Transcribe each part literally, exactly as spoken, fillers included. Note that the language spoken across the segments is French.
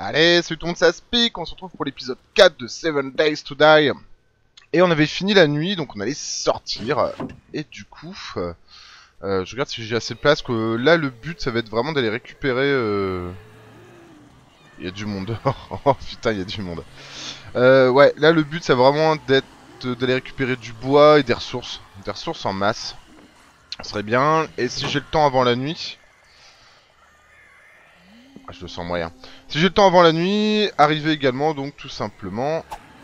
Allez, salut tout le monde, ça se pique, on se retrouve pour l'épisode quatre de seven days to die. Et on avait fini la nuit, donc on allait sortir. Et du coup, euh, euh, je regarde si j'ai assez de place, que là le but ça va être vraiment d'aller récupérer... Euh... Il y a du monde dehors, oh putain il y a du monde. Euh, ouais, là le but ça va vraiment d'être d'aller récupérer du bois et des ressources. Des ressources en masse. Ça serait bien, et si j'ai le temps avant la nuit... Ah, je le sens moyen. Si j'ai le temps avant la nuit, arriver également donc tout simplement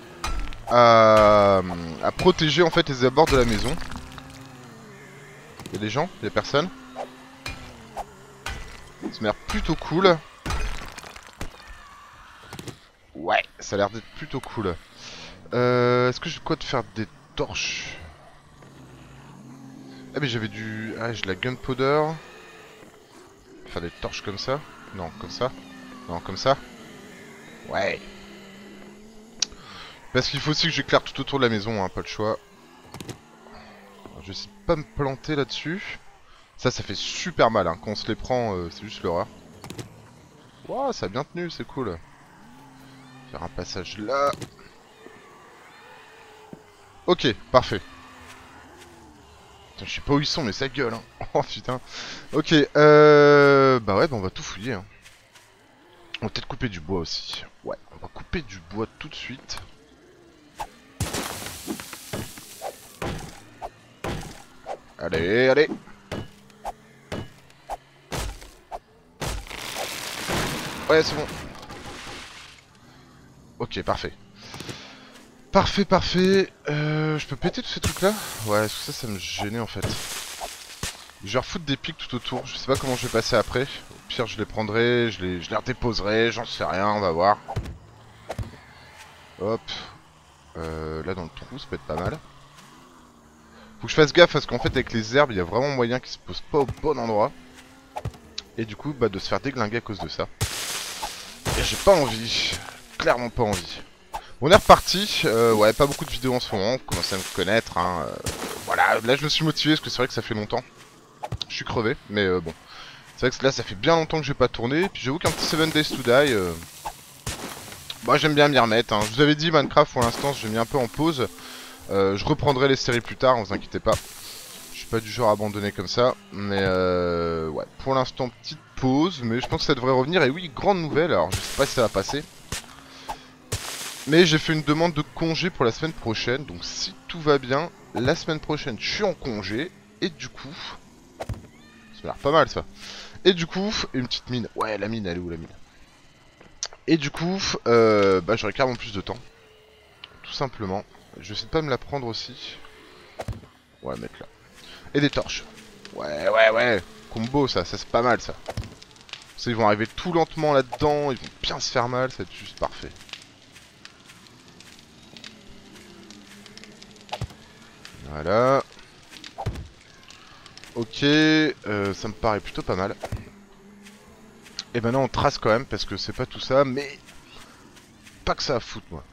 à, à protéger en fait les abords de la maison. Il y a des gens, il y a personne. Ça m'a l'air plutôt cool. Ouais, ça a l'air d'être plutôt cool. Euh, Est-ce que j'ai quoi de faire des torches? Ah mais j'avais du... Ah j'ai de la gunpowder. Faire des torches comme ça. Non, comme ça. Non, comme ça. Ouais. Parce qu'il faut aussi que j'éclaire tout autour de la maison, hein, pas le choix. Alors, je vais essayer de pas me planter là-dessus. Ça, ça fait super mal, hein. Quand on se les prend, euh, c'est juste l'horreur. Waouh, ça a bien tenu, c'est cool. Faire un passage là. Ok, parfait. Putain, je sais pas où ils sont, mais ça gueule, hein. Oh putain. Ok, euh... Bah ouais, bah on va tout fouiller, hein. On va peut-être couper du bois aussi. Ouais, on va couper du bois tout de suite. Allez, allez. Ouais, c'est bon. Ok, parfait. Parfait, parfait. Euh, je peux péter tous ces trucs-là? Ouais, parce que ça, ça me gênait en fait. Je vais refoutre des pics tout autour. Je sais pas comment je vais passer après. Au pire, je les prendrai, je les, je les redéposerai. J'en sais rien, on va voir. Hop. Euh, là, dans le trou, ça peut être pas mal. Faut que je fasse gaffe parce qu'en fait, avec les herbes, il y a vraiment moyen qu'ils se posent pas au bon endroit. Et du coup, bah, de se faire déglinguer à cause de ça. Et j'ai pas envie. Clairement pas envie. On est reparti, euh, ouais, pas beaucoup de vidéos en ce moment, vous commencez à me connaître, hein, euh, voilà, là je me suis motivé parce que c'est vrai que ça fait longtemps. Je suis crevé, mais euh, bon. C'est vrai que là ça fait bien longtemps que j'ai pas tourné, puis j'avoue qu'un petit seven days to die, euh... bah j'aime bien m'y remettre, hein. Je vous avais dit Minecraft pour l'instant, j'ai mis un peu en pause. Euh, je reprendrai les séries plus tard, ne vous inquiétez pas. Je suis pas du genre à abandonner comme ça, mais euh, ouais, pour l'instant petite pause, mais je pense que ça devrait revenir, et oui, grande nouvelle, alors je sais pas si ça va passer. Mais j'ai fait une demande de congé pour la semaine prochaine, donc si tout va bien, la semaine prochaine je suis en congé, et du coup... Ça m'a l'air pas mal ça. Et du coup, une petite mine, ouais la mine elle est où la mine? Et du coup, euh, bah j'aurai carrément plus de temps. Tout simplement. Je vais essayer de pas me la prendre aussi. Ouais mettre là. Et des torches. Ouais ouais ouais, combo ça, ça c'est pas mal ça. Ça, ils vont arriver tout lentement là-dedans, ils vont bien se faire mal, ça va être juste parfait. Voilà. Ok, euh, ça me paraît plutôt pas mal. Et maintenant on trace quand même parce que c'est pas tout ça, mais pas que ça à foutre moi.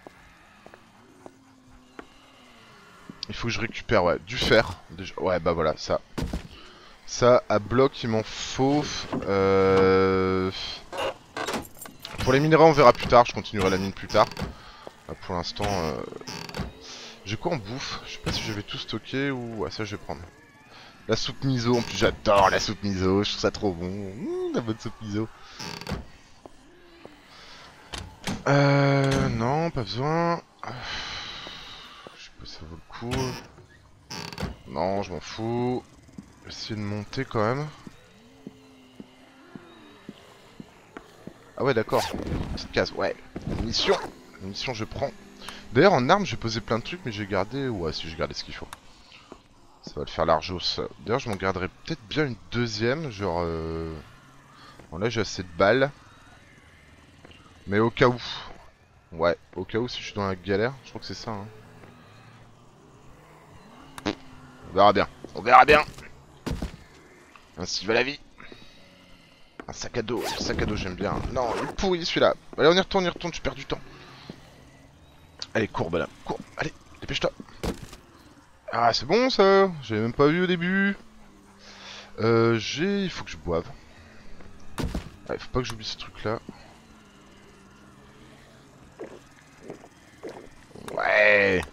Il faut que je récupère ouais, du fer. Déjà. Ouais bah voilà, ça. Ça à bloc il m'en faut. Euh... Pour les minerais on verra plus tard, je continuerai la mine plus tard. Là, pour l'instant... Euh... J'ai quoi en bouffe? Je sais pas si je vais tout stocker ou... Ouais ça je vais prendre. La soupe miso, en plus j'adore la soupe miso, je trouve ça trop bon. Mmh, la bonne soupe miso. Euh... Non, pas besoin. Je sais pas si ça vaut le coup. Non, je m'en fous. Je vais essayer de monter quand même. Ah ouais d'accord. Petite case, ouais. Munition. Munition je prends. D'ailleurs en armes j'ai posé plein de trucs mais j'ai gardé... Ouais si j'ai gardé ce qu'il faut. Ça va le faire largos. D'ailleurs je m'en garderai peut-être bien une deuxième. Genre... Euh... Bon là j'ai assez de balles. Mais au cas où. Ouais, au cas où si je suis dans la galère. Je crois que c'est ça hein. On verra bien. On verra bien. Ainsi va la vie. Un sac à dos. Un sac à dos j'aime bien. Non, il est pourri celui-là. Allez on y retourne, on y retourne, je perds du temps. Allez cours madame, cours. Allez, dépêche-toi. Ah c'est bon ça. J'avais même pas vu au début. Euh, j'ai... Il faut que je boive. Ouais, faut pas que j'oublie ce truc là. Ouais.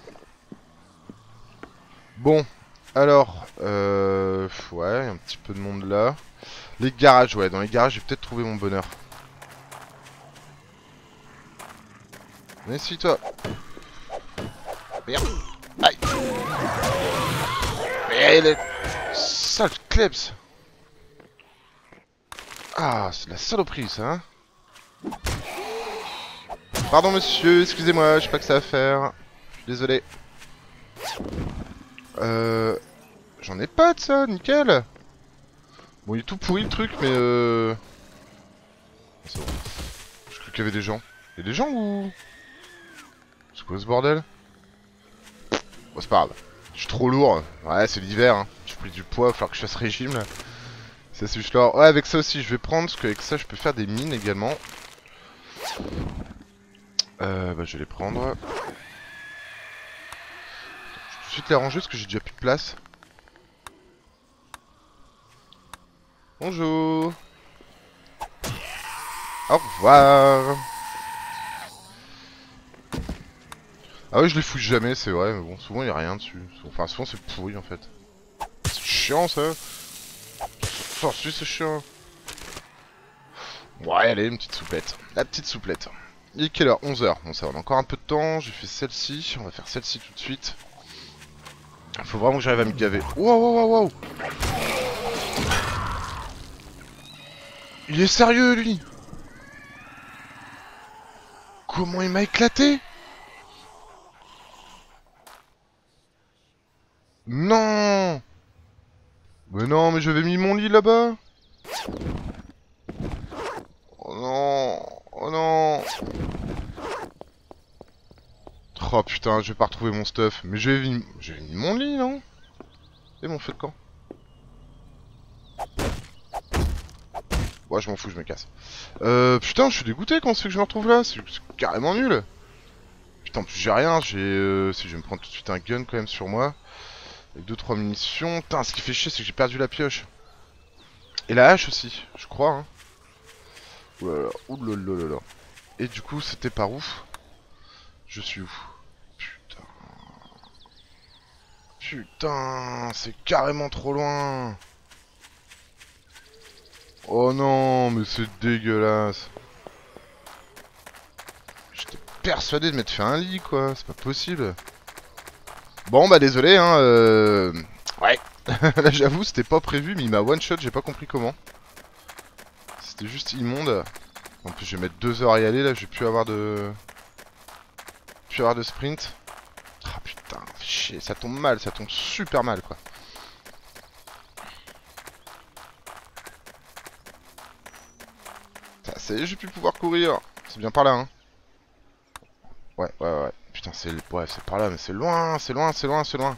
Bon, alors, euh, ouais, y a un petit peu de monde là. Les garages, ouais, dans les garages, j'ai peut-être trouvé mon bonheur. Mais si toi. Merde. Aïe. Mais elle est... Sale klebs. Ah, c'est de la saloperie ça, hein. Pardon monsieur, excusez-moi, je sais pas que ça à faire. Je suis désolé. Euh... J'en ai pas de ça, nickel. Bon, il est tout pourri le truc, mais euh... C'est bon. Je crois qu'il y avait des gens. Il y a des gens ou... C'est quoi ce bordel? Bon, c'est pas grave. Je suis trop lourd. Ouais, c'est l'hiver, hein. J'ai pris du poids, il va falloir que je fasse régime, là. Ça, c'est juste là. Ouais, avec ça aussi, je vais prendre, parce qu'avec ça, je peux faire des mines, également. Euh, bah, je vais les prendre. Je vais tout de suite les ranger, parce que j'ai déjà plus de place. Bonjour. Au revoir. Ah oui, je les fouille jamais, c'est vrai, mais bon, souvent il y a rien dessus. Enfin, souvent c'est pourri en fait. C'est chiant ça. Ça, si, c'est chiant. Ouais, allez, une petite souplette. La petite souplette. Il est quelle heure? onze heures. Bon, ça, on a encore un peu de temps. J'ai fait celle-ci. On va faire celle-ci tout de suite. Faut vraiment que j'arrive à me gaver. Wow, wow, wow, wow. Il est sérieux, lui? Comment il m'a éclaté? Non! Mais non, mais j'avais mis mon lit là-bas. Oh non! Oh non! Oh putain, je vais pas retrouver mon stuff. Mais j'ai mis... j'ai mis mon lit, non? Et mon feu de camp. Ouais, je m'en fous, je me casse. Euh, putain, je suis dégoûté quand c'est que je me retrouve là. C'est carrément nul. Putain, en plus j'ai rien. J'ai... Euh, si, je vais me prendre tout de suite un gun quand même sur moi. Avec deux trois munitions. Putain, ce qui fait chier, c'est que j'ai perdu la pioche. Et la hache aussi, je crois. Hein. Oulala, oulala. Et du coup, c'était par où? Je suis où? Putain. Putain, c'est carrément trop loin. Oh non, mais c'est dégueulasse. J'étais persuadé de m'être fait un lit, quoi. C'est pas possible. Bon, bah désolé, hein. Euh... Ouais. Là, j'avoue, c'était pas prévu, mais il m'a one-shot, j'ai pas compris comment. C'était juste immonde. En plus, je vais mettre deux heures à y aller, là. Je vais plus avoir de... Plus avoir de sprint. Ah putain, chier. Ça tombe mal, ça tombe super mal, quoi. Ça y est, je vais plus pouvoir courir. C'est bien par là, hein. Ouais, ouais, ouais. Putain, c'est ouais, c'est par là, mais c'est loin, c'est loin, c'est loin, c'est loin.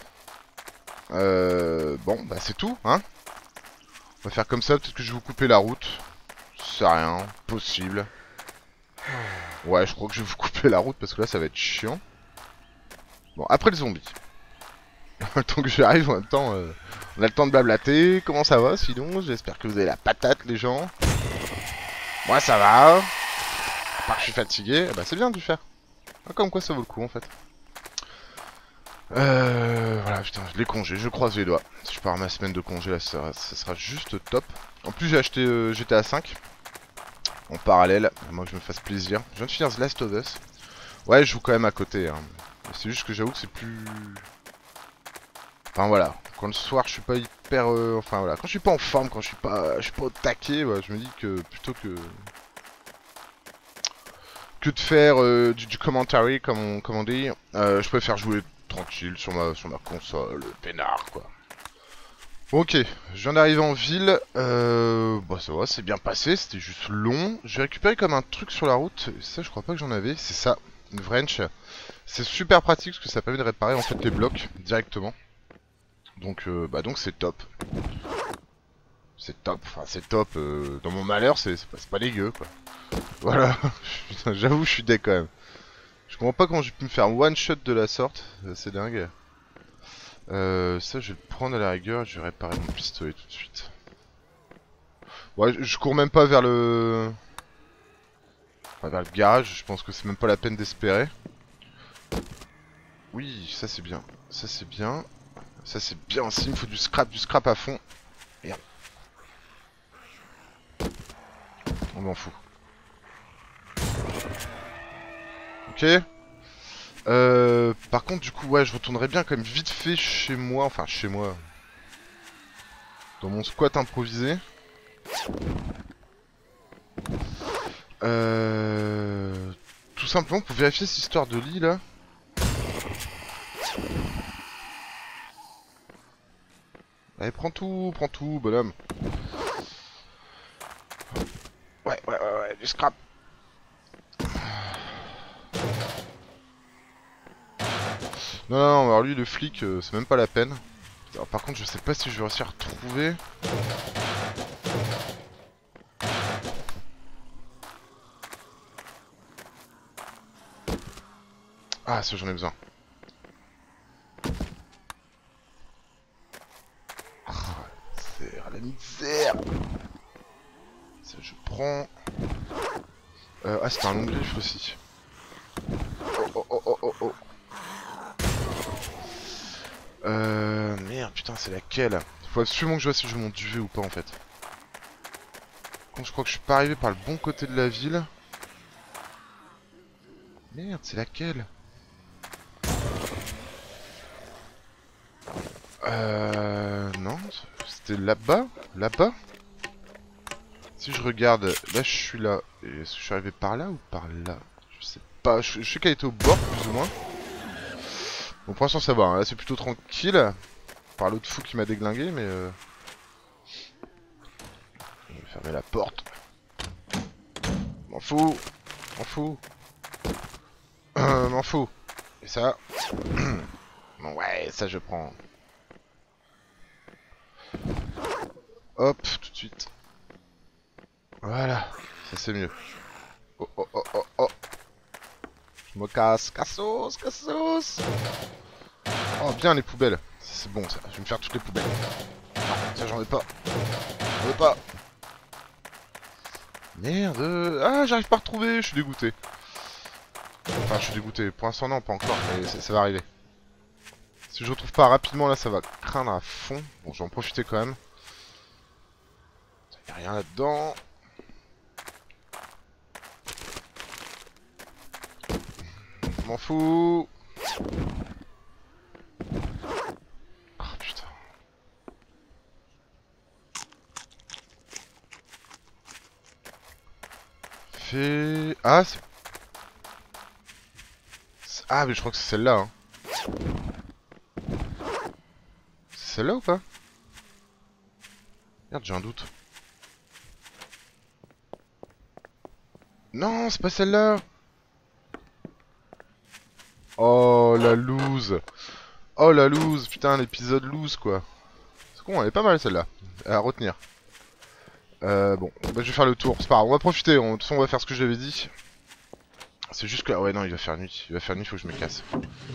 Euh... Bon, bah c'est tout, hein. On va faire comme ça, peut-être que je vais vous couper la route. C'est rien, possible. Ouais, je crois que je vais vous couper la route, parce que là, ça va être chiant. Bon, après le zombie. Le temps que j'arrive, en même temps, euh, on a le temps de blablater. Comment ça va, sinon? J'espère que vous avez la patate, les gens. Moi, ça va. À part que je suis fatigué, bah c'est bien de le faire. Ah, comme quoi ça vaut le coup en fait. Euh, voilà, putain, les congés, je croise les doigts. Si je pars ma semaine de congé là, ça, ça sera juste top. En plus, j'ai acheté euh, G T A cinq en parallèle, à moins que je me fasse plaisir. Je viens de finir The Last of Us. Ouais, je joue quand même à côté. Hein. C'est juste que j'avoue que c'est plus. Enfin voilà, quand le soir je suis pas hyper. Euh... Enfin voilà, quand je suis pas en forme, quand je suis pas, je suis pas au taquet, bah, je me dis que plutôt que. Que de faire euh, du, du commentary, comme on, comme on dit, euh, je préfère jouer tranquille sur ma, sur ma console, peinard quoi. Ok, je viens d'arriver en ville, euh, bah ça va, c'est bien passé, c'était juste long. J'ai récupéré comme un truc sur la route, et ça je crois pas que j'en avais, c'est ça, une wrench. C'est super pratique parce que ça permet de réparer en fait les blocs directement. Donc euh, bah donc c'est top. C'est top, enfin c'est top, euh, dans mon malheur c'est pas, pas dégueu quoi. Voilà, j'avoue je suis deck quand même. Je comprends pas comment j'ai pu me faire one shot de la sorte, c'est dingue. Euh, ça je vais le prendre à la rigueur, je vais réparer mon pistolet tout de suite. Ouais, je cours même pas vers le... Enfin, vers le garage, je pense que c'est même pas la peine d'espérer. Oui, ça c'est bien. Ça c'est bien. Ça c'est bien aussi, il me faut du scrap, du scrap à fond. Merde. On m'en fout. Ok. Euh, par contre, du coup, ouais, je retournerai bien quand même vite fait chez moi. Enfin, chez moi. Dans mon squat improvisé. Euh... Tout simplement pour vérifier cette histoire de lit là. Allez, prends tout, prends tout, bonhomme. Ouais, ouais, ouais, ouais, du scrap. Non, non, non, alors lui, le flic, euh, c'est même pas la peine. Alors, par contre, je sais pas si je vais réussir à retrouver. Ah, ça, j'en ai besoin. Ah, c'est la misère. Ça, je prends. Euh, ah, c'était un long griffe aussi. Oh, oh, oh, oh, oh. Euh... Merde, putain, c'est laquelle? Faut absolument que je vois si je monte du V ou pas, en fait. Quand je crois que je suis pas arrivé par le bon côté de la ville. Merde, c'est laquelle? Euh... Non, c'était là-bas? Là-bas? Si je regarde, là je suis là. Est-ce que je suis arrivé par là ou par là? Je sais pas, je, je sais qu'elle était au bord, plus ou moins. Bon, pour l'instant ça va, hein. Là c'est plutôt tranquille. Par l'autre fou qui m'a déglingué, mais... Euh... Je vais fermer la porte. M'en fous. M'en fous. M'en fous. Et ça... Bon, ouais, ça je prends. Hop, tout de suite. Voilà, ça c'est mieux. Oh oh oh oh oh. Je me casse. Cassos, cassos. Oh, bien les poubelles. C'est bon ça, je vais me faire toutes les poubelles. Non, ça j'en ai pas. J'en ai pas. Merde. Ah, j'arrive pas à retrouver, je suis dégoûté. Enfin, je suis dégoûté. Pour l'instant, non, pas encore, mais ça va arriver. Si je retrouve pas rapidement, là, ça va craindre à fond. Bon, je vais en profiter quand même. Y'a rien là-dedans. Je m'en fous. Oh putain. Fait... Ah, c'est... Ah, mais je crois que c'est celle-là, hein. C'est celle-là ou pas? Merde, j'ai un doute. Non, c'est pas celle-là. Oh, la loose. Oh, la loose. Putain, l'épisode loose, quoi. C'est con, elle est pas mal, celle-là. À retenir. Euh, bon, bah, je vais faire le tour. C'est pas grave, on va profiter. On... De toute façon, on va faire ce que j'avais dit. C'est juste que... Ah ouais, non, il va faire nuit. Il va faire nuit, faut que je me casse.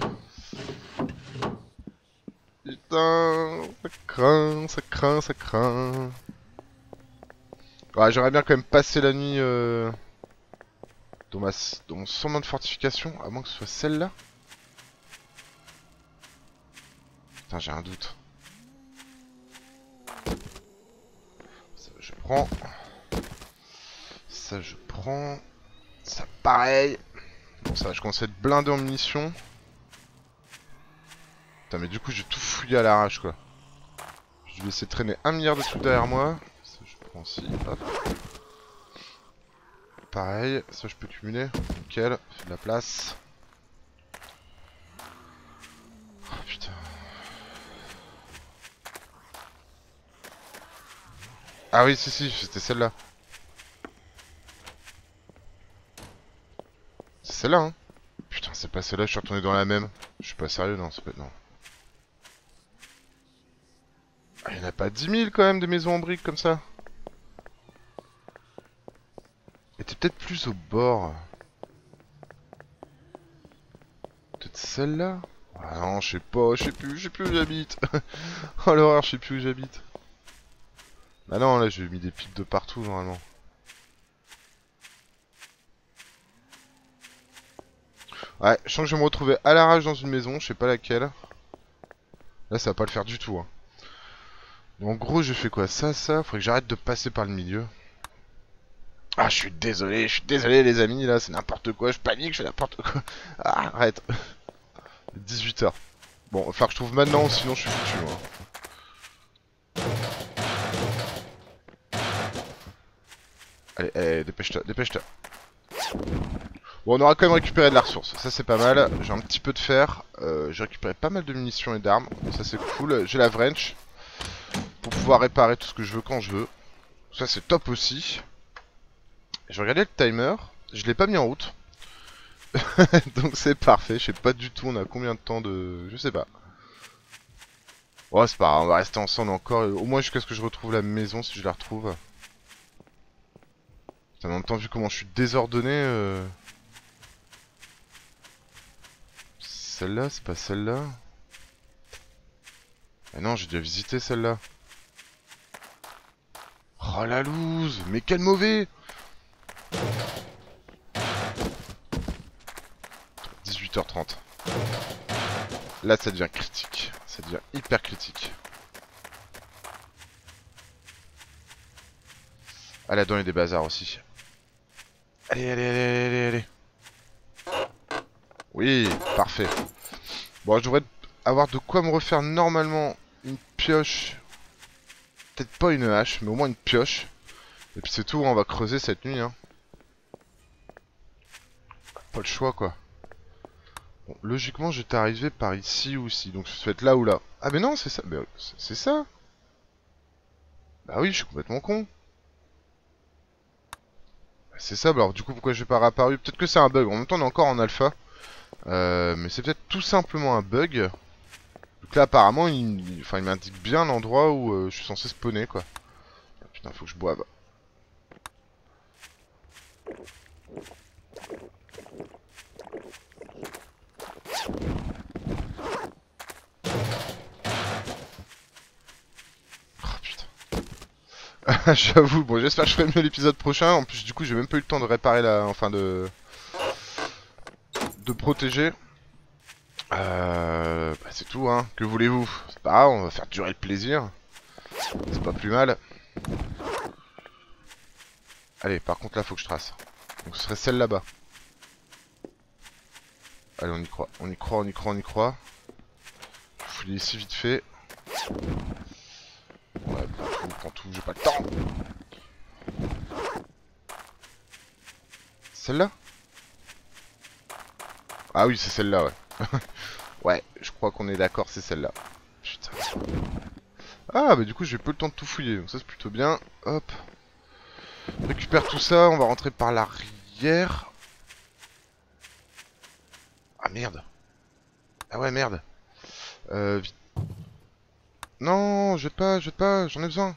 Putain, ça craint, ça craint, ça craint. Ouais, j'aimerais bien quand même passer la nuit euh, dans, ma... dans mon sondement de fortification, à moins que ce soit celle-là. Putain, j'ai un doute. Ça, je prends. Ça, je prends. Ça, pareil. Bon, ça, je commence à être blindé en munitions. Putain, mais du coup, j'ai tout fouillé à l'arrache, quoi. Je vais laisser traîner un milliard de trucs derrière moi. Ça, je prends aussi. Hop. Pareil, ça, je peux cumuler. Nickel, fait de la place. Oh, putain. Ah oui, si, si, c'était celle-là. C'est celle-là, hein. Putain, c'est pas celle-là, je suis retourné dans la même. Je suis pas sérieux, non, c'est pas... Non. Ah, y'en a pas dix mille quand même de maisons en briques comme ça. Et t'es peut-être plus au bord. Peut-être celle-là. Ah non, je sais pas, je sais plus, je sais plus où j'habite. Oh l'horreur, je sais plus où j'habite. Ah non, là j'ai mis des pipes de partout normalement. Ouais, je sens que je vais me retrouver à l'arrache dans une maison, je sais pas laquelle. Là, ça va pas le faire du tout. Hein. En gros, je fais quoi? Ça, ça, faudrait que j'arrête de passer par le milieu. Ah, je suis désolé, je suis désolé les amis, là, c'est n'importe quoi, je panique, je fais n'importe quoi. Ah, arrête. dix-huit heures. Bon, il va falloir que je trouve maintenant, sinon je suis foutu, moi. Allez, allez, dépêche-toi, dépêche-toi. Bon, on aura quand même récupéré de la ressource, ça c'est pas mal. J'ai un petit peu de fer, euh, j'ai récupéré pas mal de munitions et d'armes, ça c'est cool. J'ai la wrench, pour pouvoir réparer tout ce que je veux quand je veux. Ça c'est top aussi. J'ai regardé le timer, je l'ai pas mis en route. Donc c'est parfait, je sais pas du tout on a combien de temps de... Je sais pas. Oh c'est pas grave, on va rester ensemble encore, au moins jusqu'à ce que je retrouve la maison si je la retrouve. En même temps vu comment je suis désordonné... Euh... Celle-là, c'est pas celle-là. Ah non, j'ai déjà visité celle-là. Oh la loose, mais quel mauvais. dix-huit heures trente. Là ça devient critique, ça devient hyper critique. Ah là-dedans il y a des bazars aussi. Allez, allez, allez, allez, allez. Oui, parfait. Bon, je devrais avoir de quoi me refaire normalement une pioche. Peut-être pas une hache, mais au moins une pioche. Et puis c'est tout, on va creuser cette nuit. Hein. Pas le choix, quoi. Bon, logiquement, j'étais arrivé par ici ou ici. Donc ça doit être là ou là. Ah mais non, c'est ça. C'est ça. Bah oui, je suis complètement con. C'est ça, bah alors du coup, pourquoi j'ai pas réapparu? Peut-être que c'est un bug. En même temps, on est encore en alpha. Euh, mais c'est peut-être tout simplement un bug. Donc là, apparemment, il, enfin, il m'indique bien l'endroit où euh, je suis censé spawner, quoi. Ah, putain, faut que je boive. Oh, putain. J'avoue, bon, j'espère que je ferai mieux l'épisode prochain. En plus, du coup, j'ai même pas eu le temps de réparer la... Enfin, de... De protéger. Euh... Bah, c'est tout, hein. Que voulez-vous? C'est pas grave, on va faire durer le plaisir. C'est pas plus mal. Allez, par contre, là, faut que je trace. Donc, ce serait celle là-bas. Allez, on y croit. On y croit, on y croit, on y croit. Je fouille ici vite fait. Ouais, prends tout, prends tout, j'ai pas le temps. Celle-là? Ah oui, c'est celle-là, ouais. Ouais, je crois qu'on est d'accord, c'est celle-là. Putain. Ah, bah du coup, j'ai peu le temps de tout fouiller, donc ça c'est plutôt bien. Hop. Récupère tout ça, on va rentrer par l'arrière. Ah merde. Ah ouais, merde. Euh, vite. Non, jette pas, jette pas, j'en ai besoin.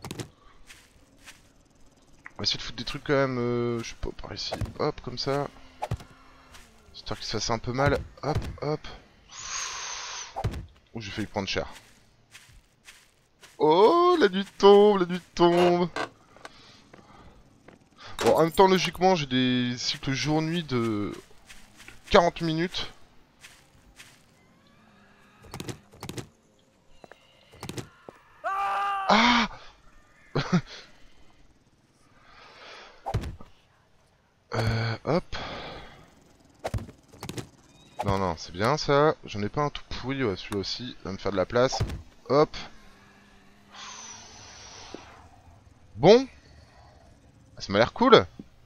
On va essayer de foutre des trucs quand même, euh, je sais pas, par ici. Hop, comme ça. Histoire qu'il se fasse un peu mal. Hop, hop. Ouh, j'ai failli prendre cher. Oh, la nuit tombe, la nuit tombe. Bon, en même temps, logiquement, j'ai des cycles jour-nuit de quarante minutes. Ah. euh, hop. Non, non, c'est bien ça. J'en ai pas un tout pourri, ouais, celui-là aussi. Il va me faire de la place. Hop. Bon. Ça m'a l'air cool.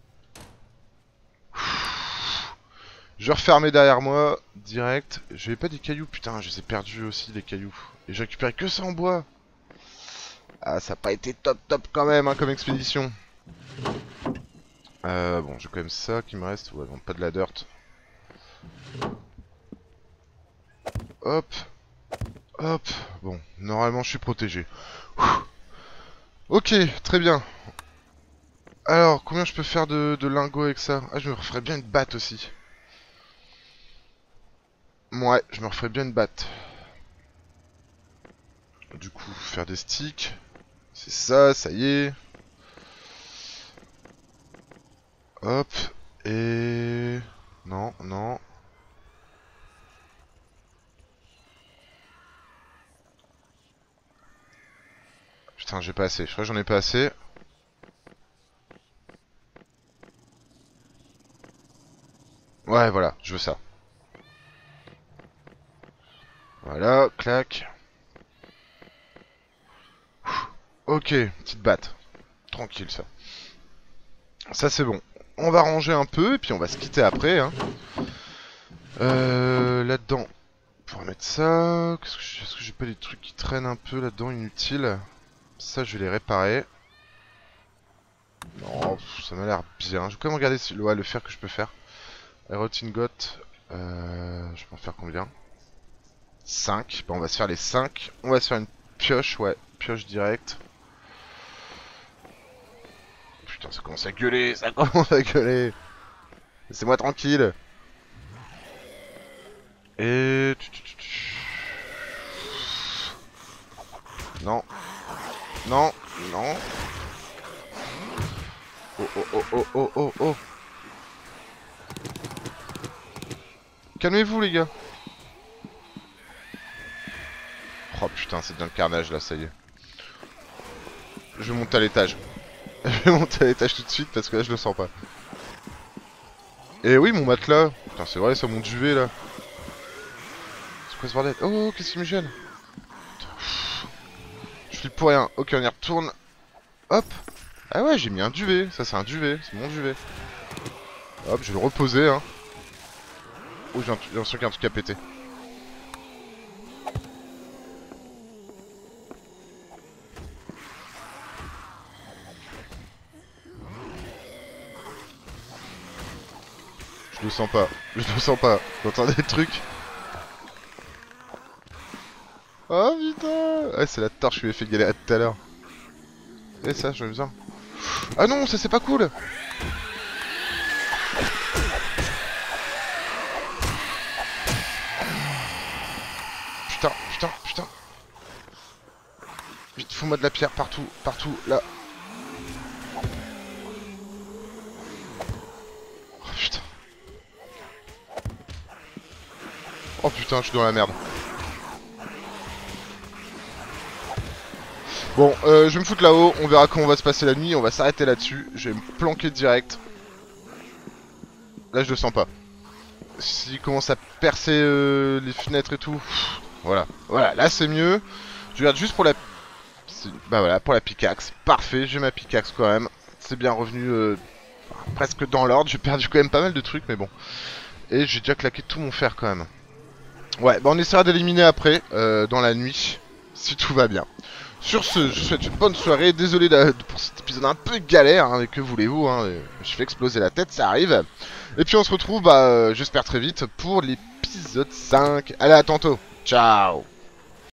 Je vais refermer derrière moi, direct. J'avais pas des cailloux, putain, je les ai perdus aussi, les cailloux. Et j'ai récupéré que ça en bois. Ah, ça a pas été top top quand même, hein, comme expédition. Euh, bon, j'ai quand même ça qui me reste. Ouais, bon, pas de la dirt. Hop. Hop. Bon, normalement, je suis protégé. Ouh. Ok, très bien. Alors, combien je peux faire de, de lingots avec ça? Ah, je me referais bien une batte aussi. Ouais, je me referais bien une batte. Du coup, faire des sticks. C'est ça, ça y est. Hop. Et... Non, non. Putain, j'ai pas assez. Je crois que j'en ai pas assez. Ouais, voilà, je veux ça. Voilà, clac. Ok, petite batte. Tranquille, ça. Ça, c'est bon. On va ranger un peu, et puis on va se quitter après. Hein. Euh, là-dedans, on va mettre ça. Est-ce que est-ce que j'ai pas des trucs qui traînent un peu là-dedans, inutiles? Ça, je vais les réparer. Non, pff, ça m'a l'air bien. Je vais quand même regarder si, ouais, le fer que je peux faire. Aerot ingot. Euh, je peux en faire combien? cinq. Bon, on va se faire les cinq. On va se faire une pioche, ouais. Pioche directe. Putain, ça commence à gueuler. Ça commence à gueuler. Laissez-moi tranquille. Et... Non. Non. Non. Oh oh oh oh oh oh oh. Calmez-vous les gars. Oh putain, c'est bien le carnage là, ça y est. Je vais monter à l'étage. Je vais monter à l'étage tout de suite parce que là je le sens pas. Et oui, mon matelas. Putain, c'est vrai, ça, mon duvet là. C'est quoi ce bordel? Oh, qu'est-ce qui me gêne? Je flippe pour rien. Ok, on y retourne. Hop. Ah ouais, j'ai mis un duvet. Ça, c'est un duvet. C'est mon duvet. Hop, je vais le reposer. Hein. Oh, j'ai l'impression qu'il y a un truc à péter. Je le sens pas. Je le sens pas. J'entends des trucs. Oh putain. Ouais, c'est la torche qui lui a fait galérer tout à l'heure. Et ça, j'en ai besoin. Ah non, ça c'est pas cool. Putain, putain, putain. Vite, fous-moi de la pierre partout, partout, là. Oh putain. Oh putain, je suis dans la merde. Bon, euh, je vais me foutre là-haut, on verra comment on va se passer la nuit, on va s'arrêter là-dessus. Je vais me planquer direct. Là, je le sens pas. S'il commence à percer euh, les fenêtres et tout, pff, voilà. Voilà, là c'est mieux. Je regarde juste pour la... Bah voilà, pour la pickaxe. Parfait, j'ai ma pickaxe quand même. C'est bien revenu euh, presque dans l'ordre. J'ai perdu quand même pas mal de trucs, mais bon. Et j'ai déjà claqué tout mon fer quand même. Ouais, bah on essaiera d'éliminer après, euh, dans la nuit, si tout va bien. Sur ce, je vous souhaite une bonne soirée. Désolé pour cet épisode un peu galère, hein, mais que voulez-vous, hein, je fais exploser la tête, ça arrive. Et puis on se retrouve, bah, euh, j'espère très vite, pour l'épisode cinq. Allez, à tantôt. Ciao.